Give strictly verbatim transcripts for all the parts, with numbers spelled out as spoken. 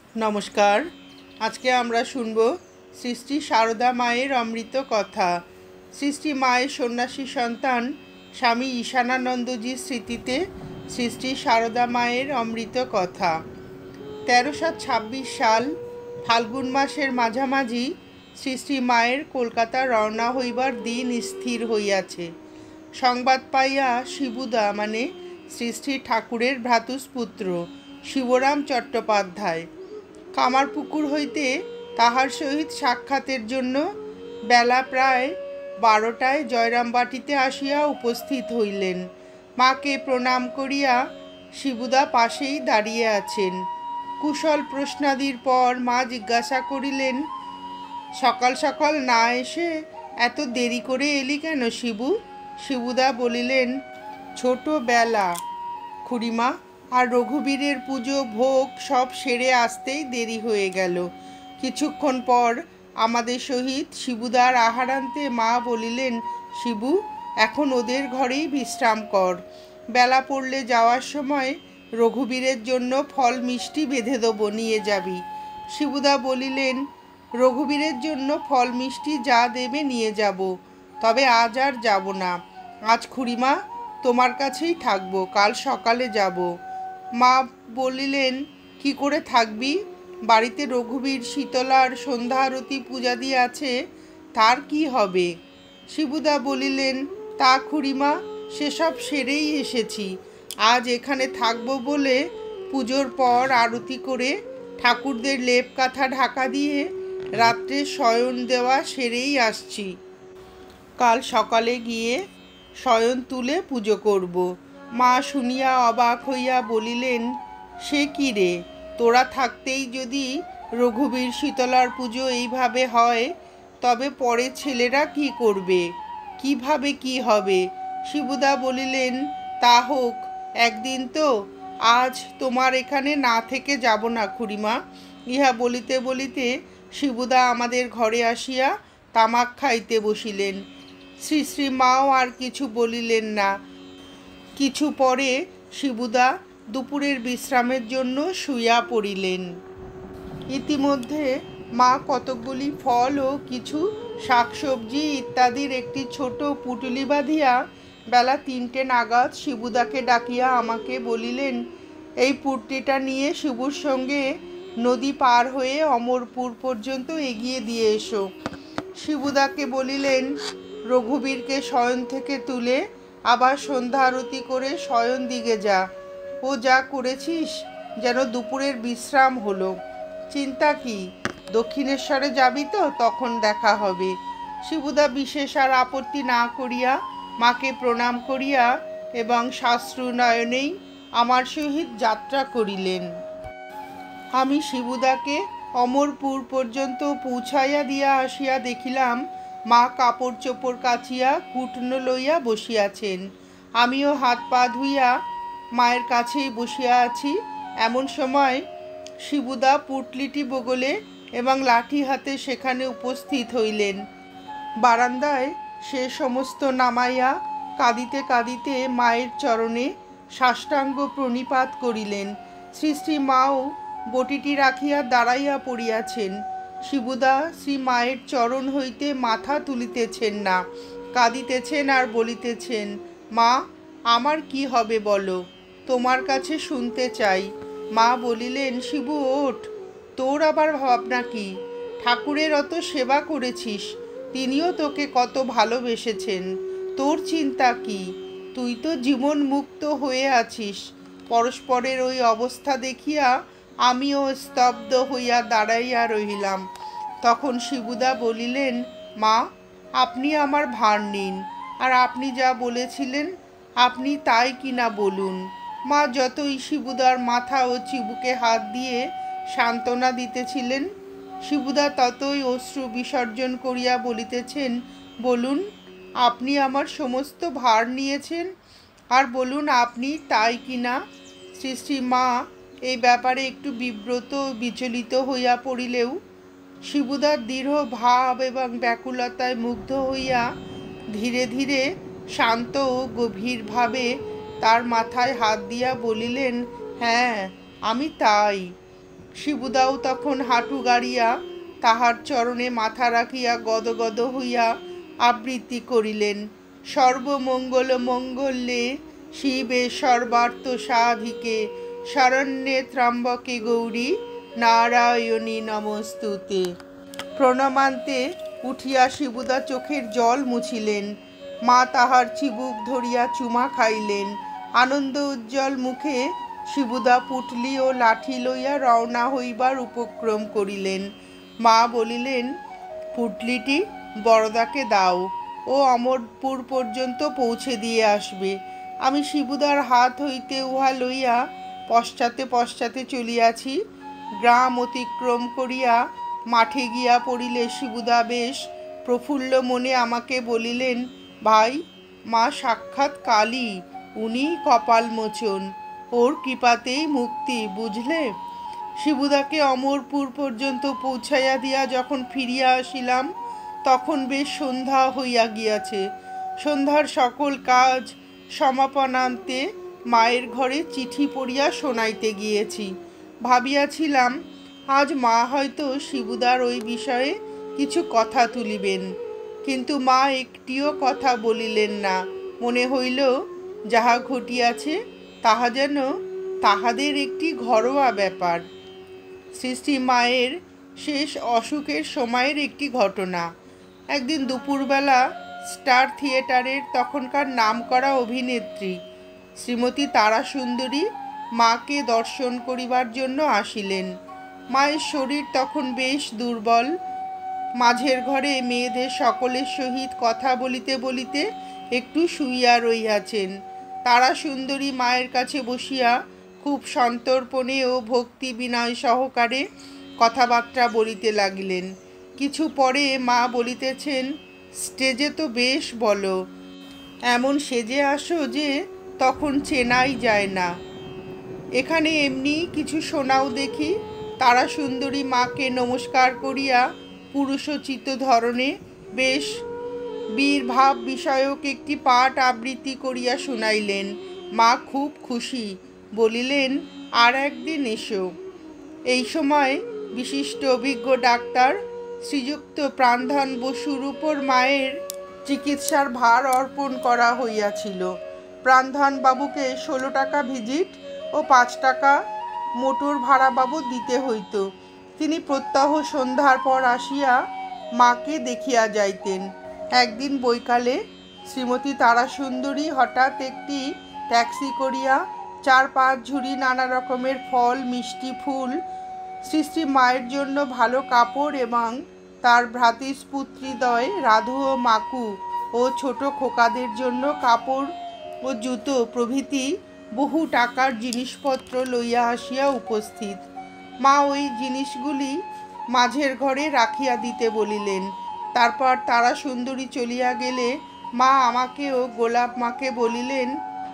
नमस्कार। आज के आमरा शुनबो श्री श्री शारदा मायेर अमृत कथा। श्री श्री मायेर सन्यासी सन्तान स्वामी ईशानानंदजीर स्मृतिते श्री श्री शारदा मायेर अमृत कथा। तेरোशो छब्बीस साल फाल्गुन मासेर माझामाझी श्री श्री मायेर कलकाता रওনা हইবার दिन स्थिर हইয়াছে। संबाद पाइया शिबुदा माने श्री श्री ठाकुरेर भ्रातुष्पुत्र शिवराम चट्टोपाध्याय कामारपुकुर हईते ताहार सहित साक्षातेर जन्य बेला प्राय बारोटाय जयरामबाटीते आसिया उपस्थित हইলেন। माके प्रणाम करिया शिबुदा पाशेई दाड़िये आछेन। कुशल प्रश्नादिर पर मा जिज्ञासा करिलेन, सकाल सकाल ना एसे एत देरी करे एली केन शिबू? शिबुदा बलिलेन, छोटो बेला खुड़ीमा और रघुबीरेर पुजो भोग सब सेरे आसतेई देरी हये गेल। किछुक्षण पर आमादेर सहित शिबुदार आहारान्ते मा बलिलेन, शिबू एखन ओदेर घरेई विश्राम कर, बेला पड़ले जाওয়ার समय रघुबीरेर जन्य फल मिष्टि बेधे देब, निये जाबि। शिबुदा बलिलेन, रघुबीरेर जन्य फल मिष्टि जा देबे निये যাব, तबे आज आर যাব ना। आज खुड़ीमा तोमार काछेई थाकबो, काल सकाले যাব। मा बलिलेन, कि करे थाकबि? बाड़ीते रघुबीर शीतलार सन्ध्या आरती पूजा दिये आछे, तार कि हबे? शिबुदा बलिलेन, ता खुड़ीमा सेसब सेरेई एसेछि, आज एखाने थाकबो बोले पुजोर पर आरती करे ठाकुरदेर लेप काथा ढाका दिए रात्रे शयन देवा सेरेई आसछि, काल सकाले गिये शयन तुले पुजो करब। मा शुनिया अबाक हइया बलिलेन, से कि रे, तोरा थाकतेई यदि रघुबीर शीतलार पुजो एइभाবে হয় तबे परे छेलेरा कि करबे, किभाবে कि हबे? शिबुदा बलिलेन, ता होक, एकदिन तो आज तोमार एखाने ना थेके যাব ना खुड़ीमा। इहा बलिते बलिते शिबुदा आमादेर घरे आसिया तामाक खाइते बसिलेन। श्री श्री माओ आर किछु बलिलेन ना। किछु परे शिबुदा दुपुरेर विश्रामेर जन्य शुइया पड़िलेन। इतिमध्ये मा कतकगुली फल ओ किछु शाकसब्जी इत्यादिर एकटी छोटो पुटुली बाँधिया बेला तीनटे नागाद शिबुदाके डाकिया आमाके बलिलेन, एई पुटलिटा निये शिबुर संगे नदी पार हये अमरपुर पर्यन्त एगिए दिये एसो। शिबुदाके बलिलेन, रघुबीरके शयन थेके तुले आबार सन्ध्या आरती करे शयन दिगे जा, ओ जा करेछिस जेन दुपुरेर विश्राम हलो। चिंता कि, दक्षिणेश्वरे जाबि तो तखन देखा हबे। शिबुदा विशेष आर आपत्ति ना करिया माके प्रणाम करिया एवं साश्रु नयनेई आमार सहित यात्रा करिलेन। आमी शिबुदाके अमरपुर पर्यन्त पौঁছাইয়া दिया आसिया देखिलाम मा कापड़ चोपड़ काचिया कुटनो लइया बसियाछेन। आमिओ हाथ पा धुइया मायेर काछेई बसिया आछि। एमन समय शिबुदा पुटलिटी बगले एवं लाठी हाथे सेखाने उपस्थित हइलेन। बारान्दाय से समस्त नामाइया काँदिते काँदिते मायेर चरणे साष्टांग प्रणिपात करिलेन। श्री श्री माओ बटिटी राखिया दाड़ाइया पड़ियाछेन। शिबुदा श्री मायेर चरण हইতে माथा तुलितेछेन ना, काँदितेछेन और बलितेछेन, मा आमार कि हबे बलो, तोमार काछे शुनते चाई। मा बलिलेन, शिबू ओठ, तोर आबार भाबना कि? ठाकुरेर अत सेवा करेछिस, तिनिও तोके कत भालोबेसेछेन, तोर चिंता कि? तुई तो जीवन मुक्त हये आछिस। परस्परेर ओई अवस्था देखिया आमिও स्तब्ध हইয়া दाड़ाइया रहिलाम। तखन शिबुदा बलिलेन, मा आपनी आमार भार निन, और आपनी जा बोलेछिलेन आपनी ताई किना बोलुन। मा যতই शिबुदार माथा ओ चिबुके हाथ दिए सान्त्वना दितेछिलेन, शिबुदा ततই अश्रु विसर्जन करिया बलितेछेन, बोलुन आपनी आमार समस्त भार निয়েছেন, और बोलुन आपनी ताई किना। श्री श्री मा এই ব্যাপারে একটু বিব্রত বিচলিত হইয়া পড়িলেও শিবুদার দৃঢ় ভাব এবং ব্যাকুলতায় মুগ্ধ হইয়া ধীরে ধীরে শান্ত ও গভীরভাবে তার মাথায় হাত দিয়া বলিলেন, হ্যাঁ আমি তাই। শিবুদাও তখন হাঁটু গাড়িয়া তাহার চরণে মাথা রাখিয়া গদগদ হইয়া আবৃত্তি করিলেন, সর্বমঙ্গল মঙ্গলে শিবে সর্বার্থ সাধিকে শরণ্যে ত্র্যম্বকে গৌরী নারায়ণী নমস্তুতে। প্রণামান্তে উঠিয়া শিবুদা চোখের জল মুছিলেন। মা তাহার চিবুক ধরিয়া চুমা খাইলেন। আনন্দ উজ্জ্বল মুখে শিবুদা পুটলি ও লাঠি লইয়া রওনা হইবার উপক্রম করিলেন। মা বলিলেন, পুটলিটি বরদাকে দাও, ও অমরপুর পর্যন্ত পৌঁছে দিয়ে আসবে। আমি শিবুদার হাত হইতে উহা লইয়া পশ্চাতে পশ্চাতে চলিয়াছি। গ্রাম অতিক্রম করিয়া মাঠে গিয়া পড়িলে শিবুদা বেশ প্রফুল্ল মনে আমাকে বলিলেন, ভাই, মা সাক্ষাৎ কালী, উনি কপাল মোচন, ওর কৃপাতেই মুক্তি, বুঝলে। শিবুদাকে অমরপুর পর্যন্ত পৌঁছাইয়া দিয়া যখন ফিরিয়া আসিলাম, তখন বেশ সন্ধ্যা হইয়া গিয়াছে। সন্ধ্যার সকল কাজ সমাপনান্তে মায়ের ঘরে চিঠি পড়িয়া শোনাইতে গিয়েছি। ভাবিয়াছিলাম আজ মা হয়তো শিবুদার ওই বিষয়ে কিছু কথা তুলিবেন, কিন্তু মা একটিও কথা বলিলেন না। মনে হইল যাহা ঘটিয়াছে তাহা যেন তাহাদের একটি ঘরোয়া ব্যাপার। সৃষ্টি মায়ের শেষ অসুখের সময়ের একটি ঘটনা। একদিন দুপুরবেলা স্টার থিয়েটারের তখনকার নামকরা অভিনেত্রী শ্রীমতী তারা সুন্দরী মাকে দর্শন করিবার জন্য আসিলেন। মায়ের শরীর তখন বেশ দুর্বল। মাঝের ঘরে মেয়েদের সকলের সহিত কথা বলিতে বলিতে একটু শুইয়া রহিয়াছেন। তারা সুন্দরী মায়ের কাছে বসিয়া খুব সন্তর্পণে ও ভক্তি বিনয় সহকারে কথাবার্তা বলিতে লাগিলেন। কিছু পরে মা বলিতেছেন, স্টেজে তো বেশ বলো, এমন সেজে আসো যে তখন চেনাই যায় না। এখানে এমনি কিছু শোনাও দেখি। তারা সুন্দরী মাকে নমস্কার করিয়া পুরুষোচিত ধরনে বেশ বীরভাব বিষয়ক একটি পাঠ আবৃত্তি করিয়া শুনাইলেন। মা খুব খুশি, বলিলেন, আর একদিন এসো। এই সময় বিশিষ্ট অভিজ্ঞ ডাক্তার শ্রীযুক্ত প্রাণধন বসুর উপর মায়ের চিকিৎসার ভার অর্পণ করা হইয়াছিল। প্রাণধন বাবুকে ষোলো টাকা ভিজিট ও পাঁচ টাকা মোটর ভাড়া বাবদ দিতে হইত। তিনি প্রত্যহ সন্ধ্যার পর আসিয়া মাকে দেখিয়া যাইতেন। একদিন বৈকালে শ্রীমতী তারাসুন্দরী হঠাৎ একটি ট্যাক্সি করিয়া চার পাঁচ ঝুড়ি নানা রকমের ফল, মিষ্টি, ফুল, শ্রী শ্রী মায়ের জন্য ভালো কাপড় এবং তার ভ্রাতৃস্পুত্রীদ্বয় রাধু ও মাকু ও ছোট খোকাদের জন্য কাপড় ও জুতো প্রভৃতি বহু টাকার জিনিসপত্র লইয়া আসিয়া উপস্থিত। মা ওই জিনিসগুলি মাঝের ঘরে রাখিয়া দিতে বলিলেন। তারপর তারা সুন্দরী চলিয়া গেলে মা আমাকে ও গোলাপ মাকে বলিলেন,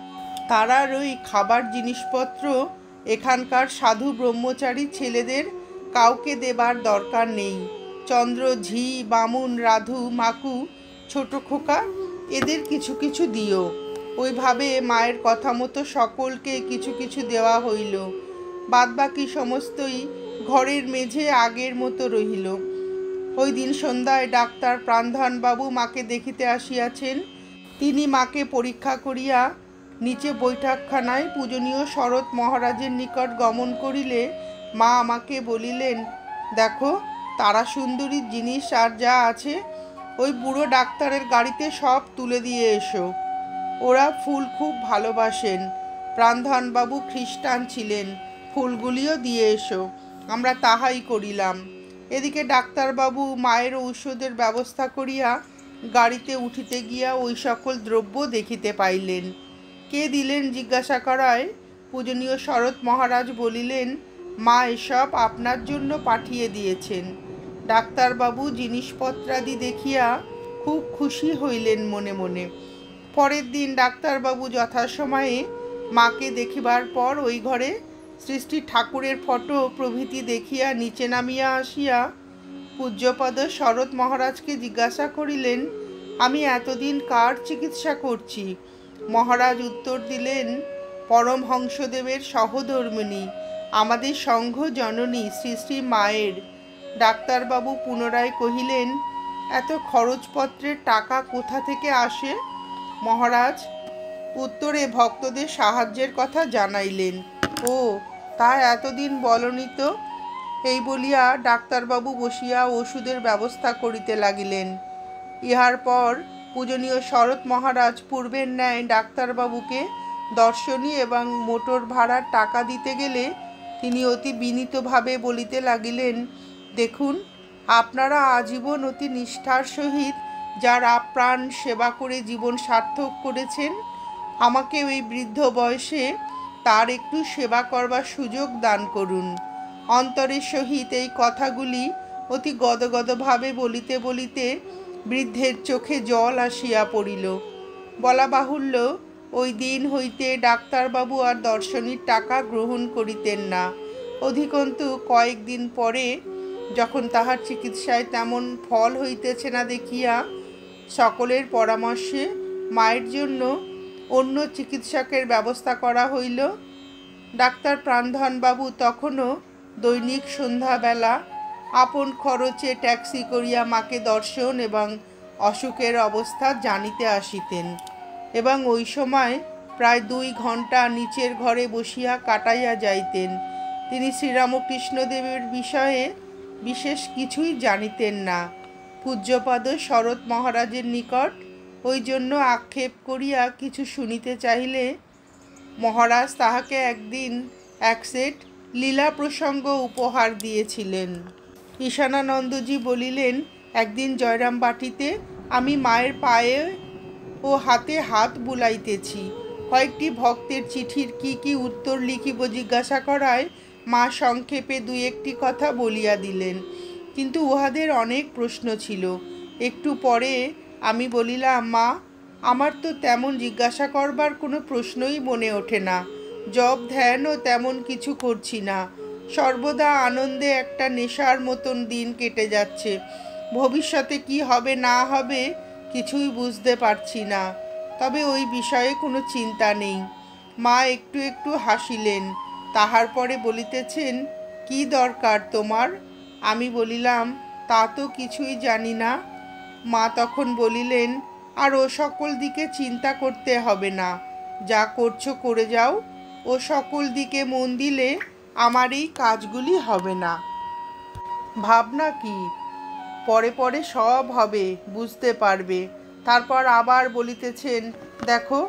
তারার ওই খাবার জিনিসপত্র এখানকার সাধু ব্রহ্মচারী ছেলেদের কাউকে দেবার দরকার নেই। চন্দ্র, ঝি, বামুন, রাধু, মাকু, ছোট খোকা, এদের কিছু কিছু দিও। ওইভাবে মায়ের কথা মতো সকলকে কিছু কিছু দেওয়া হইল। বাদবাকি সমস্তই ঘরের মেঝে আগের মতো রহিল। ওই দিন সন্ধ্যায় ডাক্তার প্রাণধনবাবু মাকে দেখিতে আসিয়াছেন। তিনি মাকে পরীক্ষা করিয়া নিচে বৈঠকখানায় পূজনীয় শরৎ মহারাজের নিকট গমন করিলে মা আমাকে বলিলেন, দেখো, তারা সুন্দরীর জিনিস আর যা আছে ওই বুড়ো ডাক্তারের গাড়িতে সব তুলে দিয়ে এসো। ওরা ফুল খুব ভালোবাসেন। প্রাণধনবাবু খ্রিস্টান ছিলেন। ফুলগুলিও দিয়ে এসো। আমরা তাহাই করিলাম। এদিকে ডাক্তারবাবু মায়ের ঔষধের ব্যবস্থা করিয়া গাড়িতে উঠিতে গিয়া ওই সকল দ্রব্য দেখিতে পাইলেন। কে দিলেন জিজ্ঞাসা করায় পূজনীয় শরৎ মহারাজ বলিলেন, মা এসব আপনার জন্য পাঠিয়ে দিয়েছেন। ডাক্তারবাবু জিনিসপত্রাদি দেখিয়া খুব খুশি হইলেন মনে মনে। পরের দিন ডাক্তারবাবু যথাসময়ে মাকে দেখিবার পর ওই ঘরে সৃষ্টি ঠাকুরের ফটো প্রভৃতি দেখিয়া নিচে নামিয়া আসিয়া পূজ্যপদ শরৎ মহারাজকে জিজ্ঞাসা করিলেন, আমি এতদিন কার চিকিৎসা করছি? মহারাজ উত্তর দিলেন, পরমহংসদেবের সহধর্মিণী আমাদের সংঘ জননী শ্রী শ্রী মায়ের। ডাক্তারবাবু পুনরায় কহিলেন, এত খরচপত্রের টাকা কোথা থেকে আসে? মহারাজ উত্তরে ভক্তদের সাহায্যের কথা জানাইলেন। ও, তা এতদিন বলনি তো। এই বলিয়া ডাক্তারবাবু বসিয়া ওষুধের ব্যবস্থা করিতে লাগিলেন। ইহার পর পূজনীয় শরৎ মহারাজ পূর্বের ন্যায় ডাক্তারবাবুকে দর্শনী এবং মোটর ভাড়ার টাকা দিতে গেলে তিনি অতি বিনীতভাবে বলিতে লাগিলেন, দেখুন, আপনারা আজীবন অতি নিষ্ঠার সহিত যার আপ্রাণ সেবা করে জীবন সার্থক করেছেন, আমাকে ওই বৃদ্ধ বয়সে তার একটু সেবা করবার সুযোগ দান করুন। অন্তরের সহিত এই কথাগুলি অতি গদগদভাবে বলিতে বলিতে বৃদ্ধের চোখে জল আসিয়া পড়িল। বলা বাহুল্য, ওই দিন হইতে ডাক্তারবাবু আর দর্শনীর টাকা গ্রহণ করিতেন না। অধিকন্তু কয়েকদিন পরে যখন তাহার চিকিৎসায় তেমন ফল হইতেছে না দেখিয়া সকলের পরামর্শে মায়ের জন্য অন্য চিকিৎসকের ব্যবস্থা করা হইল। ডাক্তার প্রাণধনবাবু তখনও দৈনিক সন্ধ্যাবেলা আপন খরচে ট্যাক্সি করিয়া মাকে দর্শন এবং অসুখের অবস্থা জানিতে আসিতেন এবং ওই সময় প্রায় দুই ঘন্টা নিচের ঘরে বসিয়া কাটাইয়া যাইতেন। তিনি শ্রীরামকৃষ্ণদেবের বিষয়ে বিশেষ কিছুই জানিতেন না। পূজ্যপাদ শরৎ মহারাজের নিকট ওই জন্য আক্ষেপ করিয়া কিছু শুনিতে চাহিলে মহারাজ তাহাকে একদিন এক সেট লীলা প্রসঙ্গ উপহার দিয়েছিলেন। ঈশানানন্দজি বলিলেন, একদিন জয়রাম বাটিতে আমি মায়ের পায়ে ও হাতে হাত বুলাইতেছি। কয়েকটি ভক্তের চিঠির কি কি উত্তর লিখিব জিজ্ঞাসা করায় মা সংক্ষেপে দুই একটি কথা বলিয়া দিলেন, কিন্তু উহাদের অনেক প্রশ্ন ছিল। একটু পরে আমি বলিলাম, মা, আমার তো তেমন জিজ্ঞাসা করবার কোনো প্রশ্নই মনে ওঠে না। জপ ধ্যানও তেমন কিছু করছি না। সর্বদা আনন্দে একটা নেশার মতন দিন কেটে যাচ্ছে। ভবিষ্যতে কি হবে না হবে কিছুই বুঝতে পারছি না। তবে ওই বিষয়ে কোনো চিন্তা নেই। মা একটু একটু হাসিলেন। তাহার পরে বলিতেছেন, কি দরকার তোমার? আমি বলিলাম, তা তো কিছুই জানি না। মা তখন বলিলেন, আর ও সকল দিকে চিন্তা করতে হবে না, যা করছো করে যাও। ও সকল দিকে মন দিলে আমার এই কাজগুলি হবে না। ভাবনা কি? পরে পরে সব হবে, বুঝতে পারবে। তারপর আবার বলিতেছেন, দেখো,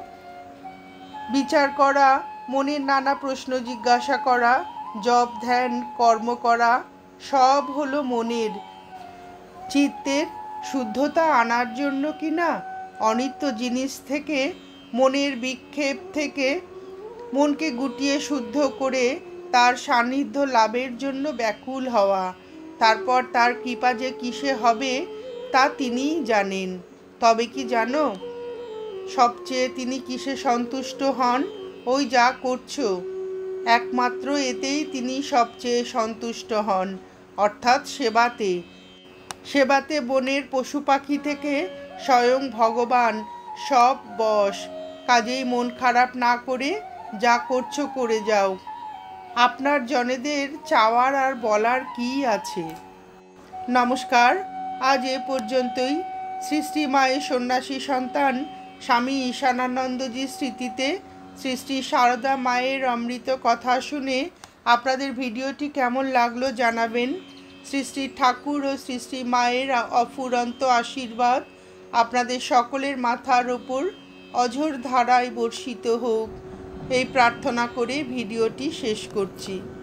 বিচার করা, মনের নানা প্রশ্ন জিজ্ঞাসা করা, জপ ধ্যান কর্ম করা, সব হলো মনের চিত্তের শুদ্ধতা আনার জন্য কি না? অনিত্য জিনিস থেকে, মনের বিক্ষেপ থেকে মনকে গুটিয়ে শুদ্ধ করে তার সান্নিধ্য লাভের জন্য ব্যাকুল হওয়া। তারপর তার কৃপা যে কিসে হবে তা তিনিই জানেন। তবে কি জানো, সবচেয়ে তিনি কিসে সন্তুষ্ট হন? ওই যা করছো, একমাত্র এতেই তিনি সবচেয়ে সন্তুষ্ট হন, অর্থাৎ সেবাতে। সেবাতে বনের পশু পাখি থেকে স্বয়ং ভগবান সব বশ। কাজেই মন খারাপ না করে যা করছো করে যাও। আপনার জনেদের চাওয়ার আর বলার কি আছে? নমস্কার, আজ এ পর্যন্তই। শ্রী শ্রী মায়ের সন্ন্যাসী সন্তান স্বামী ঈশানানন্দজির স্মৃতিতে শ্রী শ্রী সারদা মায়ের অমৃত কথা শুনে আপনাদের ভিডিওটি কেমন লাগলো জানাবেন। শ্রী শ্রী ঠাকুর ও শ্রী শ্রী মায়ের অফুরন্ত আশীর্বাদ আপনাদের সকলের মাথার ওপর অঝোর ধারায় বর্ষিত হোক, এই প্রার্থনা করে ভিডিওটি শেষ করছি।